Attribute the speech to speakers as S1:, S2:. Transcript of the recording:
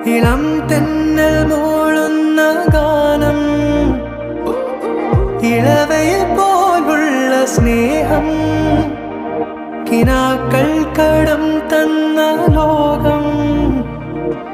S1: ഇളം തെന്നൽ മൂളുന്ന ഗാനം ഇളവയെ പോലുള്ള സ്നേഹം കിനാക്കൾ കടം തന്ന ലോകം